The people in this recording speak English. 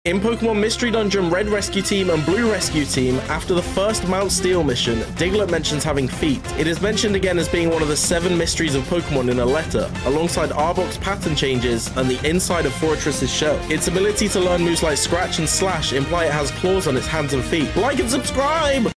In Pokemon Mystery Dungeon Red Rescue Team and Blue Rescue Team, after the first Mount Steel mission, Diglett mentions having feet. It is mentioned again as being one of the 7 mysteries of Pokemon in a letter, alongside Arbok's pattern changes and the inside of Forretress's shell. Its ability to learn moves like Scratch and Slash imply it has claws on its hands and feet. Like and subscribe!